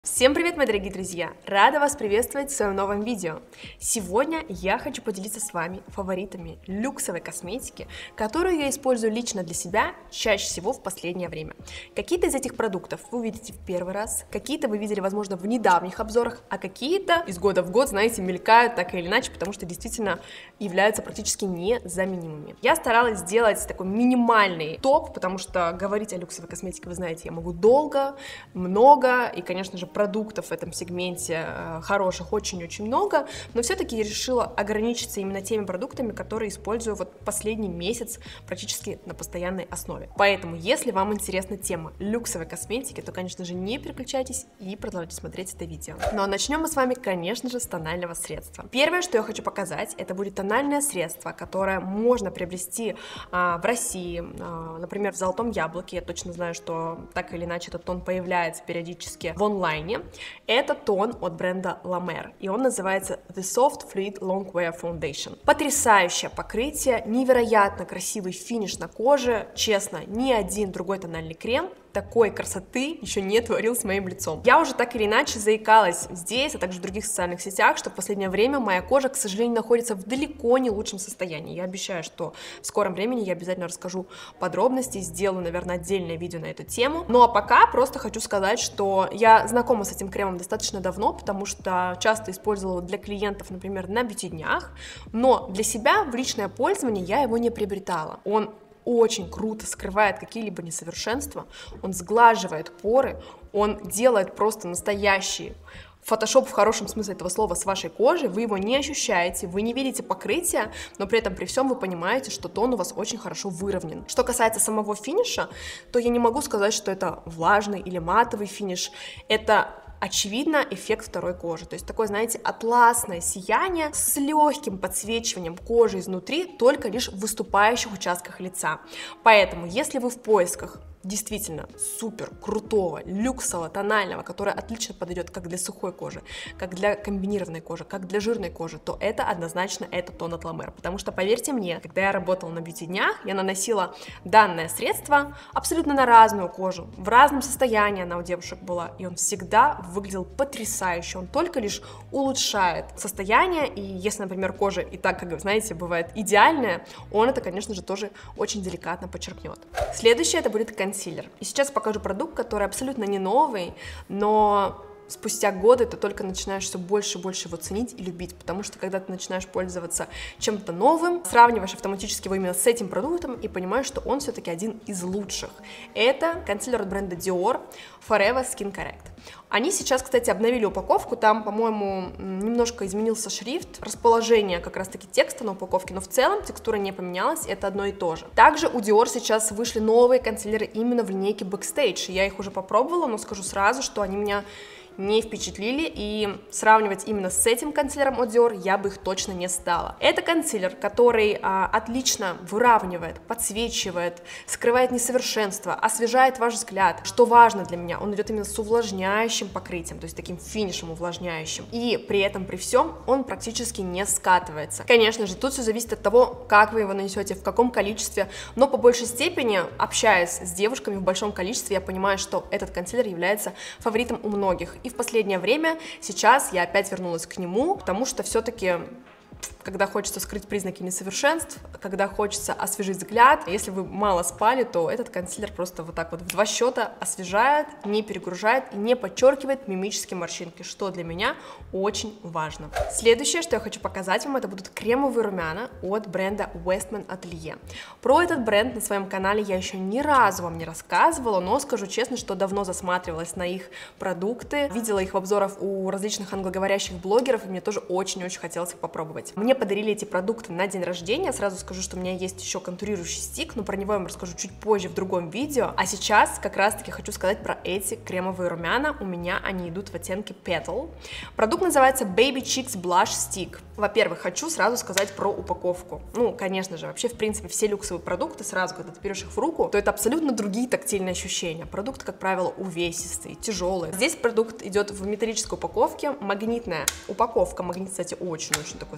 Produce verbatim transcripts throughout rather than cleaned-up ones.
Всем привет, мои дорогие друзья! Рада вас приветствовать в своем новом видео. Сегодня я хочу поделиться с вами фаворитами люксовой косметики, которую я использую лично для себя чаще всего в последнее время. Какие-то из этих продуктов вы увидите в первый раз, какие-то вы видели, возможно, в недавних обзорах, а какие-то из года в год, знаете, мелькают так или иначе, потому что действительно являются практически незаменимыми. Я старалась сделать такой минимальный топ, потому что говорить о люксовой косметике, вы знаете, я могу долго, много, и, конечно же, продуктов в этом сегменте э, хороших очень-очень много, но все-таки я решила ограничиться именно теми продуктами, которые использую вот последний месяц практически на постоянной основе. Поэтому, если вам интересна тема люксовой косметики, то, конечно же, не переключайтесь и продолжайте смотреть это видео. Ну а начнем мы с вами, конечно же, с тонального средства. Первое, что я хочу показать, это будет тональное средство, которое можно приобрести а, в России, а, например, в Золотом Яблоке. Я точно знаю, что так или иначе этот тон появляется периодически в онлайне. Это тон от бренда La Mer, и он называется The Soft Fluid Longwear Foundation. Потрясающее покрытие, невероятно красивый финиш на коже. Честно, ни один другой тональный крем такой красоты еще не творил с моим лицом. Я уже так или иначе заикалась здесь, а также в других социальных сетях, что в последнее время моя кожа, к сожалению, находится в далеко не лучшем состоянии. Я обещаю, что в скором времени я обязательно расскажу подробности, сделаю, наверное, отдельное видео на эту тему. Ну а пока просто хочу сказать, что я знакома с этим кремом достаточно давно, потому что часто использовала для клиентов, например, на бьюти-днях, но для себя в личное пользование я его не приобретала. Он очень круто скрывает какие-либо несовершенства, он сглаживает поры, он делает просто настоящий фотошоп в хорошем смысле этого слова с вашей кожей, вы его не ощущаете, вы не видите покрытия, но при этом при всем вы понимаете, что тон у вас очень хорошо выровнен. Что касается самого финиша, то я не могу сказать, что это влажный или матовый финиш, это очевидно эффект второй кожи, то есть такое, знаете, атласное сияние с легким подсвечиванием кожи изнутри, только лишь в выступающих участках лица. Поэтому, если вы в поисках действительно супер крутого, люксового, тонального, который отлично подойдет как для сухой кожи, как для комбинированной кожи, как для жирной кожи, то это однозначно это тон от La Mer, потому что, поверьте мне, когда я работала на бьюти-днях, я наносила данное средство абсолютно на разную кожу, в разном состоянии она у девушек была, и он всегда выглядел потрясающе, он только лишь улучшает состояние, и если, например, кожа и так, как вы знаете, бывает идеальная, он это, конечно же, тоже очень деликатно подчеркнет. Следующее это будет консилер. И сейчас покажу продукт, который абсолютно не новый, но спустя годы ты только начинаешь все больше и больше его ценить и любить, потому что когда ты начинаешь пользоваться чем-то новым, сравниваешь автоматически его именно с этим продуктом и понимаешь, что он все-таки один из лучших. Это консилер от бренда Dior Forever Skin Correct. Они сейчас, кстати, обновили упаковку, там, по-моему, немножко изменился шрифт, расположение как раз-таки текста на упаковке, но в целом текстура не поменялась, это одно и то же. Также у Dior сейчас вышли новые консилеры именно в линейке Backstage, я их уже попробовала, но скажу сразу, что они меня не впечатлили, и сравнивать именно с этим консилером от Dior я бы их точно не стала. Это консилер, который а, отлично выравнивает, подсвечивает, скрывает несовершенства, освежает ваш взгляд. Что важно для меня, он идет именно с увлажняющим покрытием, то есть таким финишем увлажняющим, и при этом, при всем, он практически не скатывается. Конечно же, тут все зависит от того, как вы его нанесете, в каком количестве, но по большей степени, общаясь с девушками в большом количестве, я понимаю, что этот консилер является фаворитом у многих. И в последнее время, сейчас я опять вернулась к нему, потому что все-таки, когда хочется скрыть признаки несовершенств, когда хочется освежить взгляд, если вы мало спали, то этот консилер просто вот так вот в два счета освежает, не перегружает и не подчеркивает мимические морщинки, что для меня очень важно. Следующее, что я хочу показать вам, это будут кремовые румяна от бренда Westman Atelier. Про этот бренд на своем канале я еще ни разу вам не рассказывала, но скажу честно, что давно засматривалась на их продукты, видела их в обзорах у различных англоговорящих блогеров, и мне тоже очень-очень хотелось их попробовать. Мне подарили эти продукты на день рождения, сразу скажу, что у меня есть еще контурирующий стик, но про него я вам расскажу чуть позже в другом видео, а сейчас как раз-таки хочу сказать про эти кремовые румяна, у меня они идут в оттенке Petal. Продукт называется Baby Cheeks Blush Stick. Во-первых, хочу сразу сказать про упаковку. Ну, конечно же, вообще, в принципе, все люксовые продукты, сразу, когда ты берешь их в руку, то это абсолютно другие тактильные ощущения. Продукты, как правило, увесистые, тяжелые. Здесь продукт идет в металлической упаковке, магнитная упаковка. Магнит, кстати, очень-очень такой, знаете,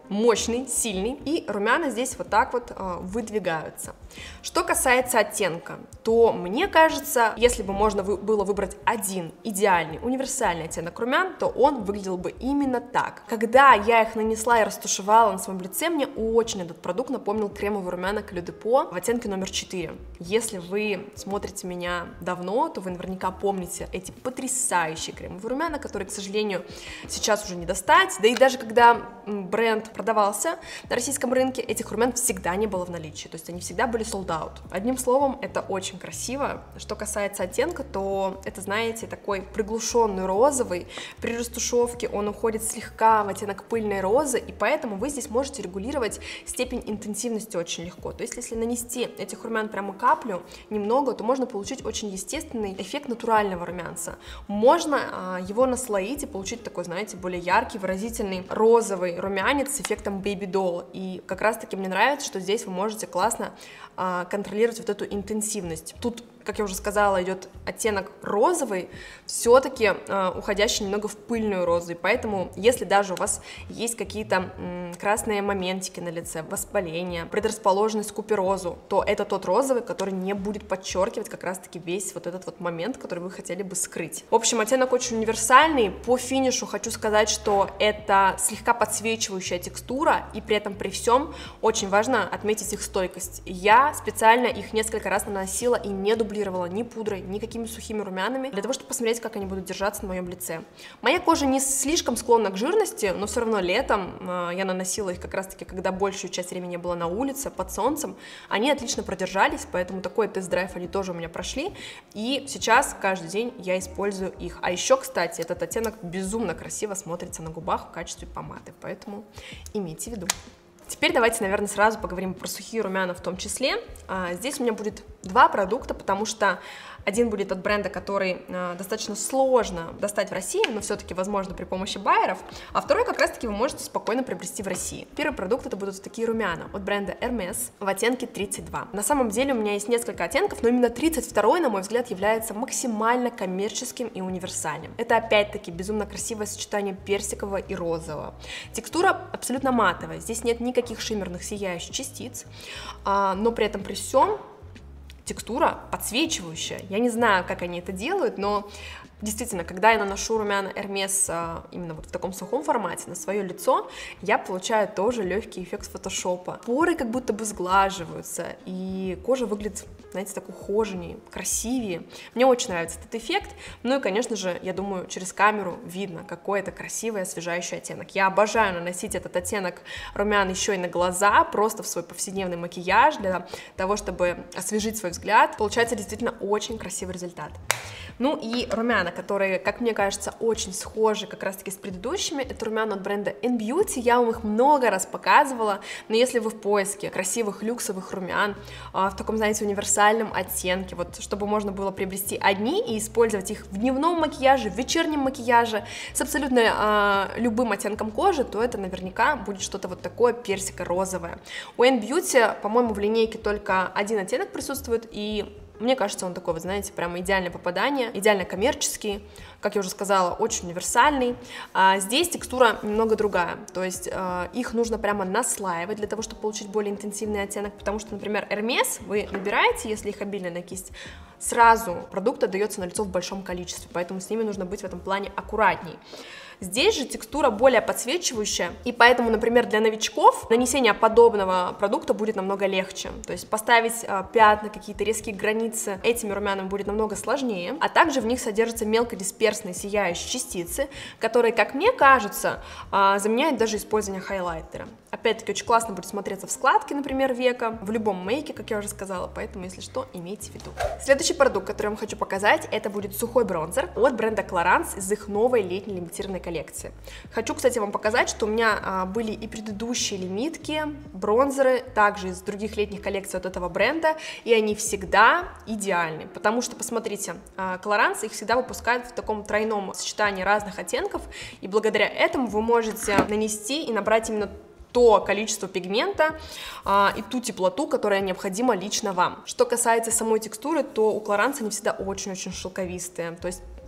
мощный, сильный, и румяна здесь вот так вот э, выдвигаются. Что касается оттенка, то мне кажется, если бы можно вы, было выбрать один идеальный, универсальный оттенок румян, то он выглядел бы именно так. Когда я их нанесла и растушевала на своем лице, мне очень этот продукт напомнил кремовый румяна Clos de Peau в оттенке номер четыре. Если вы смотрите меня давно, то вы наверняка помните эти потрясающие кремовые румяна, которые, к сожалению, сейчас уже не достать. Да и даже когда бренд продавался на российском рынке, этих румян всегда не было в наличии, то есть они всегда были sold out. Одним словом, это очень красиво. Что касается оттенка, то это, знаете, такой приглушенный розовый. При растушевке он уходит слегка в оттенок пыльной розы, и поэтому вы здесь можете регулировать степень интенсивности очень легко. То есть, если нанести этих румян прямо каплю, немного, то можно получить очень естественный эффект натурального румянца. Можно а, его наслоить и получить такой, знаете, более яркий, выразительный розовый румянец с эффектом Baby Doll. И как раз-таки мне нравится, что здесь вы можете классно а, контролировать вот эту интенсивность. Тут, как я уже сказала, идет оттенок розовый, все-таки э, уходящий немного в пыльную розу, и поэтому, если даже у вас есть какие-то м, красные моментики на лице, воспаление, предрасположенность к куперозу, то это тот розовый, который не будет подчеркивать как раз-таки весь вот этот вот момент, который вы хотели бы скрыть. В общем, оттенок очень универсальный. По финишу хочу сказать, что это слегка подсвечивающая текстура, и при этом при всем очень важно отметить их стойкость. Я специально их несколько раз наносила и не дублировала ни пудрой, ни какими сухими румянами, для того, чтобы посмотреть, как они будут держаться на моем лице. Моя кожа не слишком склонна к жирности, но все равно летом э, я наносила их как раз-таки, когда большую часть времени я была на улице, под солнцем. Они отлично продержались, поэтому такой тест-драйв они тоже у меня прошли, и сейчас каждый день я использую их. А еще, кстати, этот оттенок безумно красиво смотрится на губах в качестве помады, поэтому имейте в виду. Теперь давайте, наверное, сразу поговорим про сухие румяна в том числе. Здесь у меня будет два продукта, потому что один будет от бренда, который э, достаточно сложно достать в России, но все-таки возможно при помощи байеров, а второй как раз-таки вы можете спокойно приобрести в России. Первый продукт это будут такие румяна от бренда Hermes в оттенке тридцать два. На самом деле у меня есть несколько оттенков, но именно тридцать второй, на мой взгляд, является максимально коммерческим и универсальным. Это опять-таки безумно красивое сочетание персикового и розового. Текстура абсолютно матовая, здесь нет никаких шиммерных сияющих частиц, а, но при этом при всем текстура подсвечивающая. Я не знаю, как они это делают, но действительно, когда я наношу румяна Hermes именно вот в таком сухом формате на свое лицо, я получаю тоже легкий эффект фотошопа. Поры как будто бы сглаживаются, и кожа выглядит, знаете, так ухоженнее, красивее. Мне очень нравится этот эффект. Ну и, конечно же, я думаю, через камеру видно, какой это красивый, освежающий оттенок. Я обожаю наносить этот оттенок румян еще и на глаза, просто в свой повседневный макияж, для того, чтобы освежить свой взгляд. Получается действительно очень красивый результат. Ну и румяна, которые, как мне кажется, очень схожи как раз-таки с предыдущими, это румяна от бренда N Beauty, я вам их много раз показывала, но если вы в поиске красивых люксовых румян а, в таком, знаете, универсальном оттенке, вот чтобы можно было приобрести одни и использовать их в дневном макияже, в вечернем макияже с абсолютно а, любым оттенком кожи, то это наверняка будет что-то вот такое персико-розовое. У N Beauty, по-моему, в линейке только один оттенок присутствует, и мне кажется, он такой, вы знаете, прямо идеальное попадание, идеально коммерческий, как я уже сказала, очень универсальный. А здесь текстура немного другая, то есть э, их нужно прямо наслаивать для того, чтобы получить более интенсивный оттенок, потому что, например, Hermes вы набираете, если их обильно на кисть, сразу продукт отдается на лицо в большом количестве, поэтому с ними нужно быть в этом плане аккуратней. Здесь же текстура более подсвечивающая, и поэтому, например, для новичков нанесение подобного продукта будет намного легче. То есть поставить а, пятна, какие-то резкие границы этими румянами будет намного сложнее, а также в них содержатся мелкодисперсные сияющие частицы, которые, как мне кажется, а, заменяют даже использование хайлайтера. Опять-таки, очень классно будет смотреться в складке, например, века, в любом мейке, как я уже сказала, поэтому, если что, имейте в виду. Следующий продукт, который я вам хочу показать, это будет сухой бронзер от бренда Clarins из их новой летней лимитированной коллекции. Хочу, кстати, вам показать, что у меня а, были и предыдущие лимитки, бронзеры, также из других летних коллекций от этого бренда, и они всегда идеальны, потому что, посмотрите, а, Clarins их всегда выпускают в таком тройном сочетании разных оттенков, и благодаря этому вы можете нанести и набрать именно то количество пигмента а, и ту теплоту, которая необходима лично вам. Что касается самой текстуры, то у Clarins они всегда очень-очень шелковистые, то есть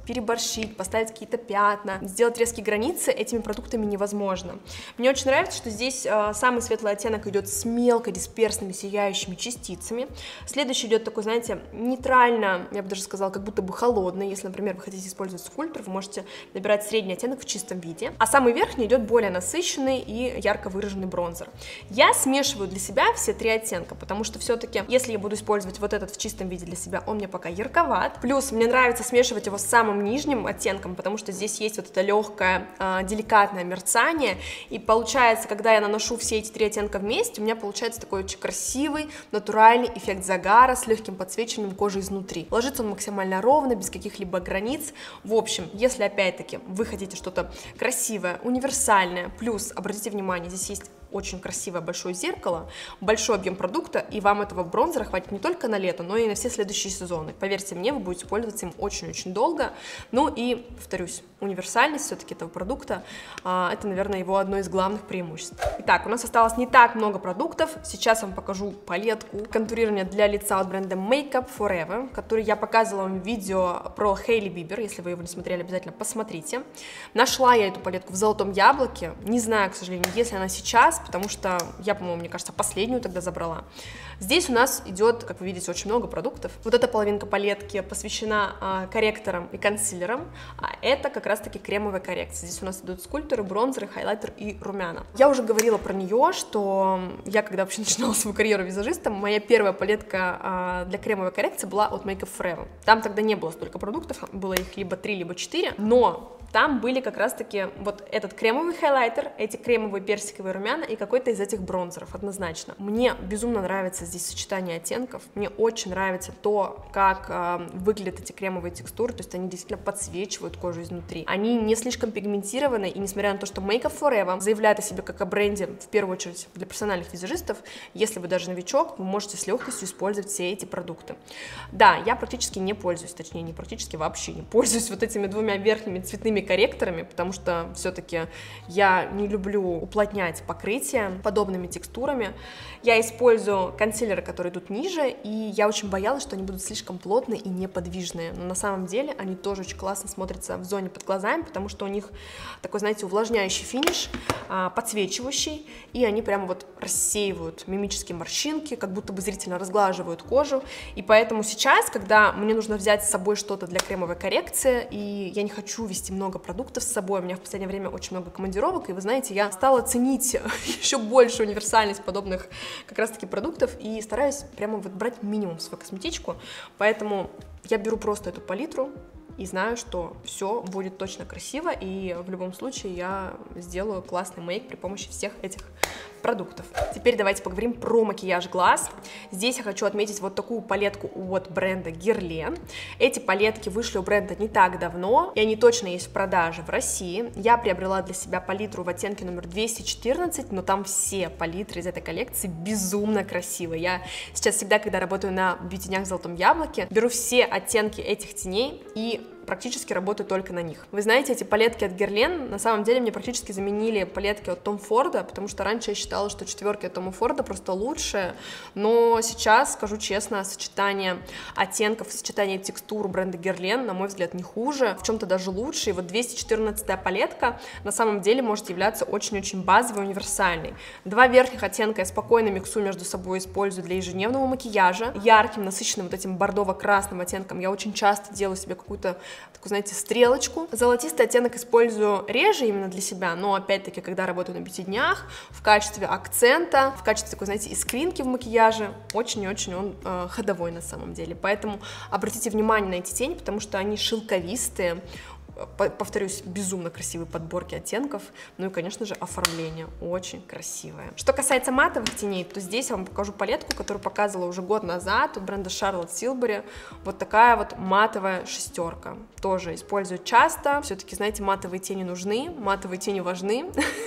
переборщить, поставить какие-то пятна, сделать резкие границы этими продуктами невозможно. Мне очень нравится, что здесь э, самый светлый оттенок идет с мелко дисперсными сияющими частицами. Следующий идет такой, знаете, нейтрально, я бы даже сказала, как будто бы холодный. Если, например, вы хотите использовать скульптор, вы можете набирать средний оттенок в чистом виде. А самый верхний идет более насыщенный и ярко выраженный бронзер. Я смешиваю для себя все три оттенка, потому что все-таки, если я буду использовать вот этот в чистом виде для себя, он мне пока ярковат. Плюс мне нравится смешивать его с самым нижним оттенком, потому что здесь есть вот это легкое, э, деликатное мерцание, и получается, когда я наношу все эти три оттенка вместе, у меня получается такой очень красивый, натуральный эффект загара с легким подсвечиванием кожи изнутри. Ложится он максимально ровно, без каких-либо границ. В общем, если опять-таки вы хотите что-то красивое, универсальное, плюс, обратите внимание, здесь есть очень красивое большое зеркало, большой объем продукта, и вам этого бронзера хватит не только на лето, но и на все следующие сезоны. Поверьте мне, вы будете пользоваться им очень-очень долго. Ну и, повторюсь, универсальность все-таки этого продукта, это, наверное, его одно из главных преимуществ. Итак, у нас осталось не так много продуктов. Сейчас я вам покажу палетку контурирования для лица от бренда Make Up For Ever, который я показывала вам в видео про Хейли Бибер. Если вы его не смотрели, обязательно посмотрите. Нашла я эту палетку в золотом яблоке. Не знаю, к сожалению, если она сейчас, потому что я, по-моему, мне кажется, последнюю тогда забрала. Здесь у нас идет, как вы видите, очень много продуктов. Вот эта половинка палетки посвящена а, корректорам и консилерам, а это как раз-таки кремовая коррекция. Здесь у нас идут скульпторы, бронзеры, хайлайтер и румяна. Я уже говорила про нее, что я, когда вообще начинала свою карьеру визажиста, моя первая палетка а, для кремовой коррекции была от Make Up For Ever. Там тогда не было столько продуктов, было их либо три, либо четыре, но там были как раз-таки вот этот кремовый хайлайтер, эти кремовые персиковые румяна и какой-то из этих бронзеров, однозначно. Мне безумно нравится здесь сочетание оттенков, мне очень нравится то, как э, выглядят эти кремовые текстуры, то есть они действительно подсвечивают кожу изнутри. Они не слишком пигментированы, и несмотря на то, что Make Up For Ever заявляет о себе как о бренде, в первую очередь для профессиональных визажистов, если вы даже новичок, вы можете с легкостью использовать все эти продукты. Да, я практически не пользуюсь, точнее не практически, вообще не пользуюсь вот этими двумя верхними цветными корректорами, потому что все-таки я не люблю уплотнять покрытие подобными текстурами. Я использую консилеры, которые идут ниже, и я очень боялась, что они будут слишком плотные и неподвижные, но на самом деле они тоже очень классно смотрятся в зоне под глазами, потому что у них такой, знаете, увлажняющий финиш, подсвечивающий, и они прямо вот рассеивают мимические морщинки, как будто бы зрительно разглаживают кожу, и поэтому сейчас, когда мне нужно взять с собой что-то для кремовой коррекции, и я не хочу вести много продуктов с собой, у меня в последнее время очень много командировок, и вы знаете, я стала ценить еще больше универсальность подобных как раз-таки продуктов и стараюсь прямо вот брать минимум в свою косметичку, поэтому я беру просто эту палитру и знаю, что все будет точно красиво, и в любом случае я сделаю классный мейк при помощи всех этих продуктов. Теперь давайте поговорим про макияж глаз. Здесь я хочу отметить вот такую палетку от бренда Guerlain. Эти палетки вышли у бренда не так давно, и они точно есть в продаже в России. Я приобрела для себя палитру в оттенке номер двести четырнадцать, но там все палитры из этой коллекции безумно красивые. Я сейчас всегда, когда работаю на бьюти-днях в золотом яблоке, беру все оттенки этих теней и практически работаю только на них. Вы знаете, эти палетки от Guerlain на самом деле мне практически заменили палетки от Tom Ford, потому что раньше я считала, что четверки от Tom Ford просто лучше, но сейчас, скажу честно, сочетание оттенков, сочетание текстур бренда Guerlain, на мой взгляд, не хуже, в чем-то даже лучше, и вот двести четырнадцатая палетка на самом деле может являться очень-очень базовой, универсальной. Два верхних оттенка я спокойно миксую между собой, использую для ежедневного макияжа, ярким, насыщенным вот этим бордово-красным оттенком я очень часто делаю себе какую-то такую, знаете, стрелочку. Золотистый оттенок использую реже именно для себя, но опять-таки, когда работаю на бьюти-днях, в качестве акцента, в качестве такой, знаете, искринки в макияже, очень и очень он э, ходовой на самом деле. Поэтому обратите внимание на эти тени, потому что они шелковистые, повторюсь, безумно красивые подборки оттенков, ну и, конечно же, оформление очень красивое. Что касается матовых теней, то здесь я вам покажу палетку, которую показывала уже год назад у бренда Charlotte Tilbury. Вот такая вот матовая шестерка. Тоже использую часто. Все-таки, знаете, матовые тени нужны, матовые тени важны.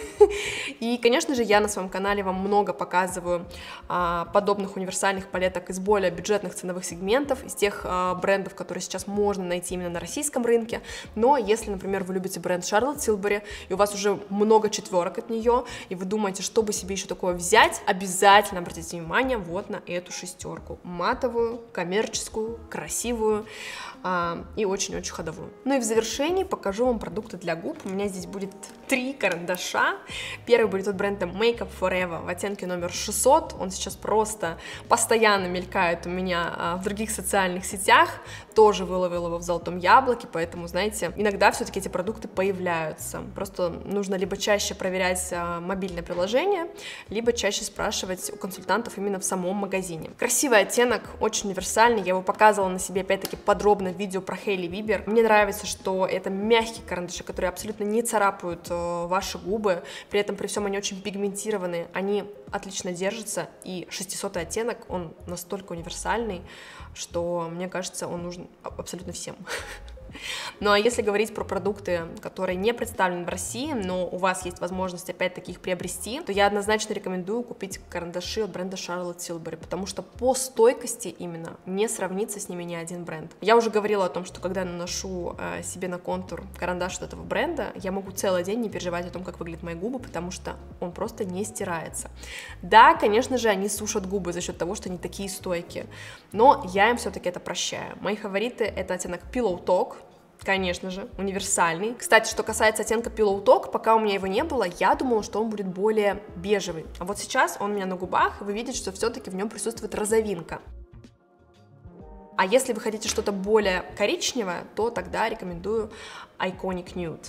И, конечно же, я на своем канале вам много показываю а, подобных универсальных палеток из более бюджетных ценовых сегментов, из тех а, брендов, которые сейчас можно найти именно на российском рынке. Но если, например, вы любите бренд Charlotte Tilbury, и у вас уже много четверок от нее, и вы думаете, чтобы себе еще такое взять, обязательно обратите внимание вот на эту шестерку. Матовую, коммерческую, красивую а, и очень-очень ходовую. Ну и в завершении покажу вам продукты для губ. У меня здесь будет три карандаша. Первый будет от бренда Make Up Forever в оттенке номер шестьсот. Он сейчас просто постоянно мелькает у меня а, в других социальных сетях. Тоже выловил его в золотом яблоке, поэтому, знаете, иногда все-таки эти продукты появляются. Просто нужно либо чаще проверять а, мобильное приложение, либо чаще спрашивать у консультантов именно в самом магазине. Красивый оттенок, очень универсальный. Я его показывала на себе, опять-таки, подробно в видео про Хейли Бибер. Мне нравится, что это мягкие карандаши, которые абсолютно не царапают э, ваши губы. При этом, при всем, они очень пигментированные. Они отлично держатся. И шестисотый оттенок, он настолько универсальный, что, мне кажется, он нужен абсолютно всем. Ну а если говорить про продукты, которые не представлены в России, но у вас есть возможность опять-таки их приобрести, то я однозначно рекомендую купить карандаши от бренда Charlotte Tilbury, потому что по стойкости именно не сравнится с ними ни один бренд. Я уже говорила о том, что когда я наношу э, себе на контур карандаш от этого бренда, я могу целый день не переживать о том, как выглядят мои губы, потому что он просто не стирается. Да, конечно же, они сушат губы за счет того, что они такие стойкие, но я им все-таки это прощаю. Мои фавориты — это оттенок Pillow Talk. Конечно же, универсальный. Кстати, что касается оттенка Pillow Talk, пока у меня его не было, я думала, что он будет более бежевый. А вот сейчас он у меня на губах, и вы видите, что все-таки в нем присутствует розовинка. А если вы хотите что-то более коричневое, то тогда рекомендую Iconic Nude.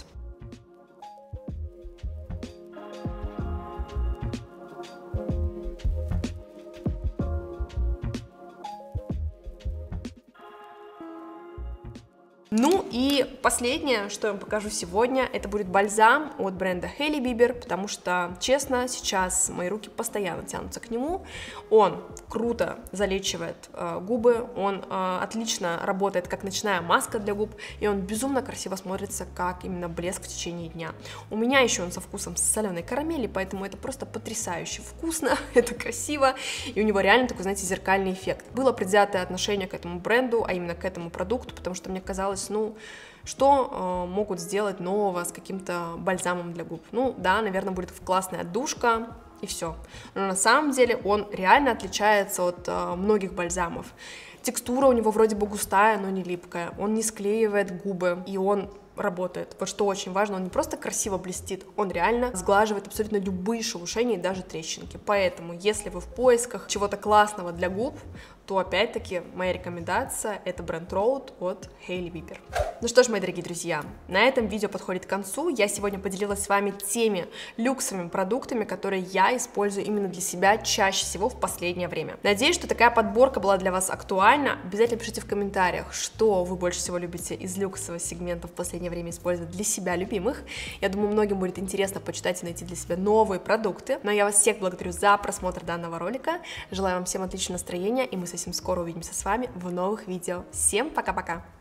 Ну и последнее, что я вам покажу сегодня, это будет бальзам от бренда Hailey Bieber, потому что, честно, сейчас мои руки постоянно тянутся к нему. Он круто залечивает э, губы, он э, отлично работает как ночная маска для губ, и он безумно красиво смотрится, как именно блеск в течение дня. У меня еще он со вкусом соленой карамели, поэтому это просто потрясающе вкусно, это красиво, и у него реально такой, знаете, зеркальный эффект. Было предвзятое отношение к этому бренду, а именно к этому продукту, потому что мне казалось, ну, что э, могут сделать нового с каким-то бальзамом для губ? Ну, да, наверное, будет классная отдушка, и все. Но на самом деле он реально отличается от э, многих бальзамов. Текстура у него вроде бы густая, но не липкая. Он не склеивает губы, и он работает. Вот что очень важно, он не просто красиво блестит, он реально сглаживает абсолютно любые шелушения и даже трещинки. Поэтому, если вы в поисках чего-то классного для губ, то опять-таки моя рекомендация — это бренд Rhode от Hailey Bieber. Ну что ж, мои дорогие друзья, на этом видео подходит к концу. Я сегодня поделилась с вами теми люксовыми продуктами, которые я использую именно для себя чаще всего в последнее время. Надеюсь, что такая подборка была для вас актуальна. Обязательно пишите в комментариях, что вы больше всего любите из люксового сегмента в последнее время использовать для себя любимых. Я думаю, многим будет интересно почитать и найти для себя новые продукты. Но я вас всех благодарю за просмотр данного ролика. Желаю вам всем отличного настроения, и мы совсем скоро увидимся с вами в новых видео. Всем пока-пока!